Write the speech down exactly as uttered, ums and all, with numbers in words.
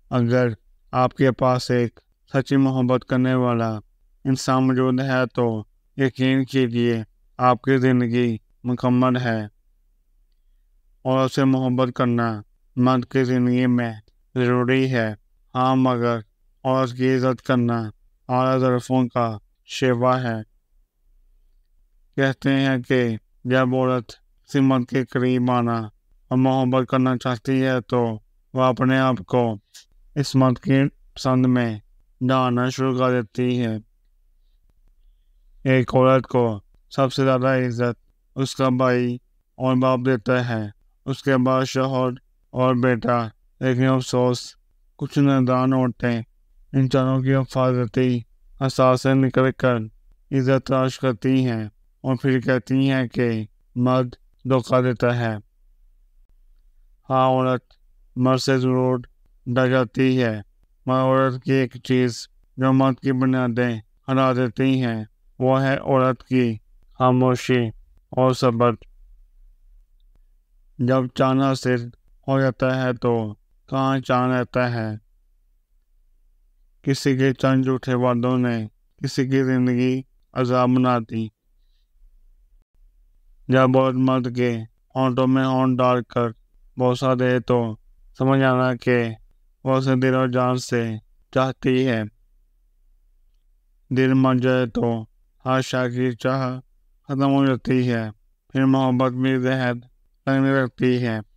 اگر آپ کے پاس ایک سچی محبت کرنے والا انسان موجود ہے تو یقین کیجیے آپ کی زندگی مکمل ہے۔ اور اسے محبت کرنا مرد کی زندگی میں ضروری ہے، ہاں، مگر عورت کی عزت کرنا اعلیٰ ظرفوں کا شیوا ہے۔ کہتے ہیں کہ جب عورت کسی مرد کے قریب آنا اور محبت کرنا چاہتی ہے تو وہ اپنے آپ کو اس مرد کی پسند میں ڈالنا شروع کر دیتی ہے۔ ایک عورت کو سب سے زیادہ عزت اس کا بھائی اور باپ دیتا ہے، اس کے بعد شوہر اور بیٹا، لیکن افسوس کچھ نادان عورتیں ان چاروں کی حفاظتی احساس سے نکل کر عزت تلاش کرتی ہیں اور پھر کہتی ہیں کہ مرد دھوکہ دیتا ہے۔ ہاں، عورت مرد سے ضرور ڈر جاتی ہے، مگر عورت کی ایک چیز جو مرد کی بنیادیں ہرا دیتی ہیں وہ ہے عورت کی خاموشی اور صبر۔ جب چاند حاصل ہو جاتا ہے تو کہاں چاند رہتا ہے؟ کسی کے چند جھوٹے وعدوں نے کسی کی زندگی عذاب بنا دی۔ جب عورت مرد کے ہونٹوں میں ہونٹ ڈال کر بوسہ دے تو سمجھ آنا کہ وہ اسے دل اور جان سے چاہتی ہے۔ دل مر جائے تو ہر شے کی چاہ ختم ہو جاتی ہے، پھر محبت بھی زہر لگنے لگتی ہے۔